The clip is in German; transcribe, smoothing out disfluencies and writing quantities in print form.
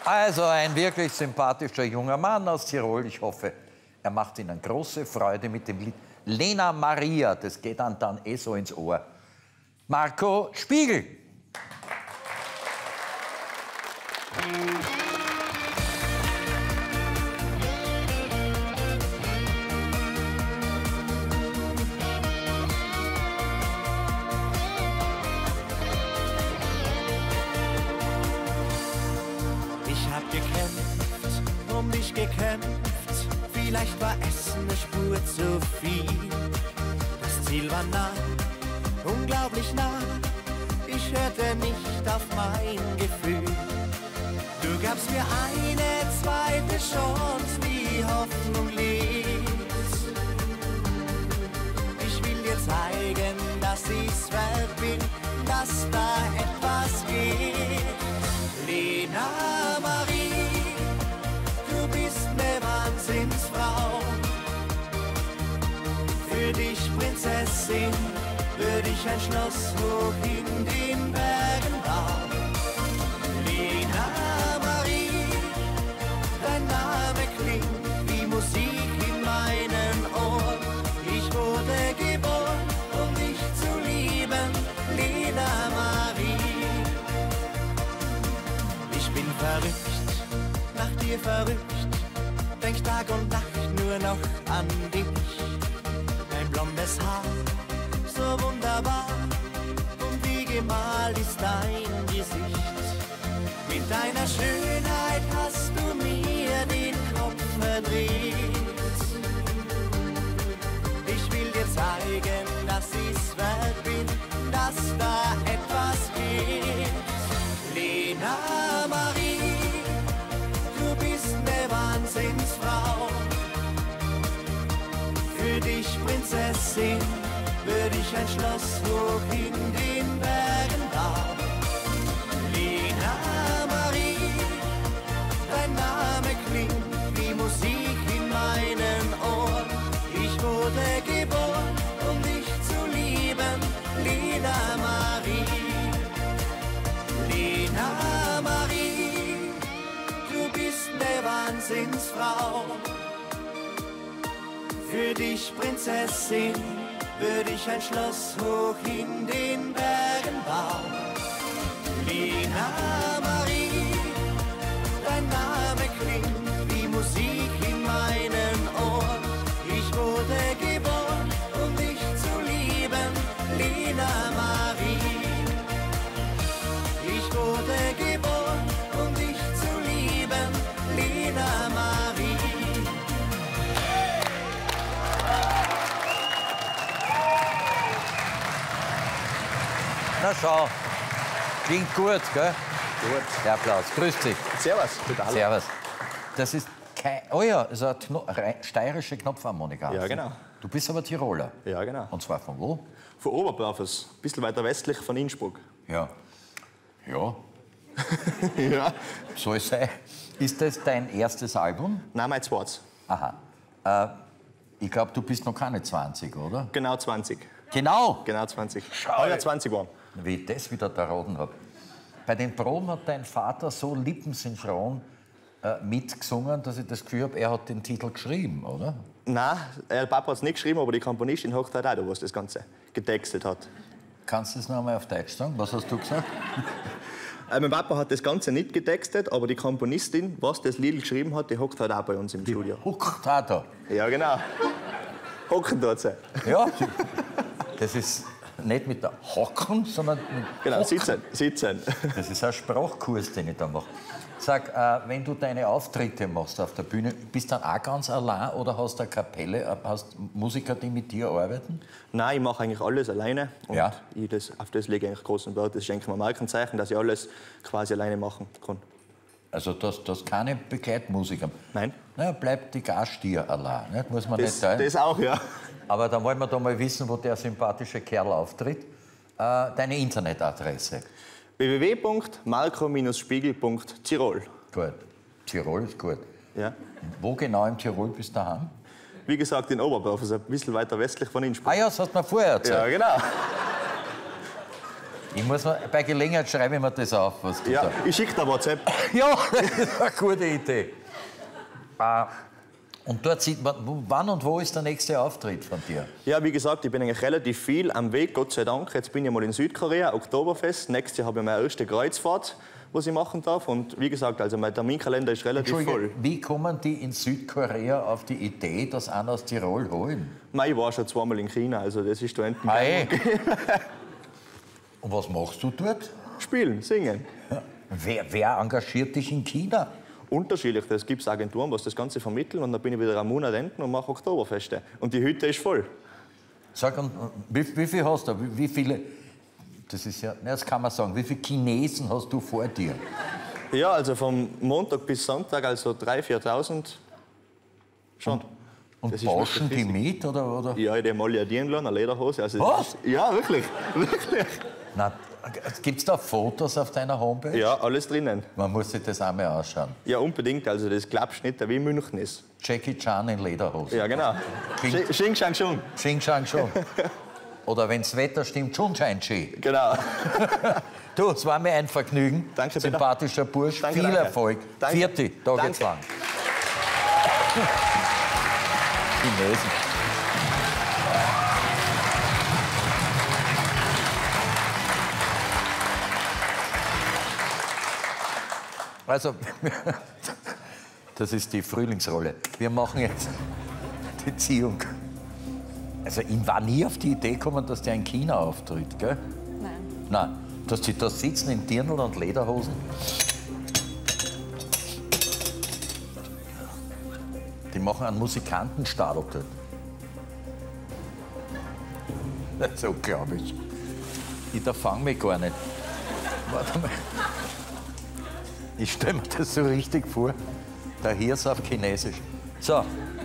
Also ein wirklich sympathischer junger Mann aus Tirol. Ich hoffe, er macht Ihnen große Freude mit dem Lied Lena Maria. Das geht dann eh so ins Ohr. Marco Spiegel. Um dich gekämpft, vielleicht war es eine Spur zu viel. Das Ziel war nah, unglaublich nah, ich hörte nicht auf mein Gefühl. Du gabst mir eine zweite Chance, die Hoffnung ließ. Ich will dir zeigen, dass ich's wert bin, dass da etwas geht. Lena Marie, du bist ne Wahnsinnsfrau. Für dich, Prinzessin, würde ich ein Schloss hoch in den Bergen bauen. Lena Marie, dein Name klingt wie Musik in meinen Ohren. Ich wurde geboren, um dich zu lieben, Lena Marie. Ich bin verrückt, nach dir verrückt, denk Tag und Nacht nur noch an dich. Dein blondes Haar, so wunderbar, und wie gemalt ist dein Gesicht. Mit deiner Schönheit hast du mir den Kopf verdreht. Ich will dir zeigen, dass ich's wert bin, dass da etwas geht. Lena Marie, du bist ne Wahnsinnsfrau. Für dich, Prinzessin, würde ich ein Schloss hoch in den Bergen bauen. Lena Marie, dein Name klingt wie Musik in meinen Ohren. Ich wurde geboren, um dich zu lieben, Lena Marie. Lena Marie, du bist ne Wahnsinnsfrau. Für dich, Prinzessin, würde ich ein Schloss hoch in den Bergen bauen. Lena Marie, dein Name klingt wie Musik in meinen Ohren. Ich wurde geboren, um dich zu lieben, Lena Marie. Ich wurde geboren, um dich zu lieben, Lena Marie. Na schau, klingt gut, gell? Gut. Der Applaus. Grüß dich. Servus. Total. Servus. Das ist kein... Oh ja, das ist eine steirische Knopfharmonika. Ja, genau. Du bist aber Tiroler. Ja, genau. Und zwar von wo? Von Oberbarfus, ein bisschen weiter westlich von Innsbruck. Ja. Ja, Ja. soll sein. Ist das dein erstes Album? Nein, mein zweites. Aha. Ich glaube, du bist noch keine 20, oder? Genau 20. Genau. Genau 20. Heuer 20 waren. Wie ich das wieder erraten habe. Bei den Proben hat dein Vater so lippensynchron mitgesungen, dass ich das Gefühl habe, er hat den Titel geschrieben, oder? Nein, der Papa hat es nicht geschrieben, aber die Komponistin hockt halt auch da, was das Ganze getextet hat. Kannst du das noch einmal auf Deutsch sagen? Was hast du gesagt? Mein Papa hat das Ganze nicht getextet, aber die Komponistin, was das Lied geschrieben hat, die hockt halt auch bei uns im Studio. Hockt auch da. Ja, genau. Hocken dort sie. Ja, das ist nicht mit der Hocken, sondern mit Genau, Hocken. sitzen. Das ist ein Sprachkurs, den ich da mache. Sag, wenn du deine Auftritte machst auf der Bühne, bist du dann auch ganz allein oder hast du eine Kapelle, hast Musiker, die mit dir arbeiten? Nein, ich mache eigentlich alles alleine. Und Ja. auf das lege ich eigentlich großen Wert. Das ist eigentlich mein Markenzeichen, dass ich alles quasi alleine machen kann. Also das keine Begleitmusiker. Nein. Naja, bleibt die Gastier allein, nicht? Muss man Das, nicht teilen. das auch, ja. Aber dann wollen wir da mal wissen, wo der sympathische Kerl auftritt. Deine Internetadresse. www.marco-spiegel.tirol. Gut. Tirol ist gut. Ja. Wo genau im Tirol bist du daheim? Wie gesagt, in Oberbarf, also ein bisschen weiter westlich von Innsbruck. Ah ja, das hast du mir vorher erzählt. Ja, genau. Ich muss mir, bei Gelegenheit schreibe ich mir das auf, was du Ja, da... ich schicke dir WhatsApp. Ja, das ist eine gute Idee. Und dort sieht man, wann und wo ist der nächste Auftritt von dir? Ja, wie gesagt, ich bin eigentlich relativ viel am Weg, Gott sei Dank. Jetzt bin ich mal in Südkorea, Oktoberfest. Nächstes Jahr habe ich meine erste Kreuzfahrt, was ich machen darf. Und wie gesagt, also mein Terminkalender ist relativ voll. Wie kommen die in Südkorea auf die Idee, dass einen aus Tirol holen? Ich war schon zweimal in China, also das ist da hinten. Und was machst du dort? Spielen, singen. Ja. Wer engagiert dich in China? Unterschiedlich. Es gibt Agenturen, was das Ganze vermitteln. Und dann bin ich wieder einen Monat hinten und mache Oktoberfeste. Und die Hütte ist voll. Sag, und wie viel hast du? Wie viele, das ist ja, das kann man sagen, wie viele Chinesen hast du vor dir? Ja, also vom Montag bis Sonntag, also 3.000, 4.000 schon. Und bauschen die mit? Oder? Ja, die haben alle eine Dirndl, eine Lederhose. Also was? Ja, wirklich. Wirklich. Gibt es da Fotos auf deiner Homepage? Ja, alles drinnen. Man muss sich das einmal anschauen. Ja, unbedingt. Also das glaubst du nicht, wie München ist. Jackie Chan in Lederhose. Ja, genau. Xing Shang Chung. Xing Shang Chung. Oder wenn das Wetter stimmt, Chun Shang Chi. Genau. Du, es war mir ein Vergnügen. Danke, sympathischer Bursch. Danke, Viel danke. Erfolg. Danke. Vierte, da geht's lang. Chinesen. Also, das ist die Frühlingsrolle. Wir machen jetzt die Ziehung. Also, ich war nie auf die Idee gekommen, dass der in China auftritt, gell? Nein. Nein, dass die da sitzen in Dirndl und Lederhosen. Die machen einen Musikantenstadel dort. Das ist unglaublich. Ich fange mich gar nicht. Warte mal. Ich stelle mir das so richtig vor. Der Hirs auf Chinesisch. So,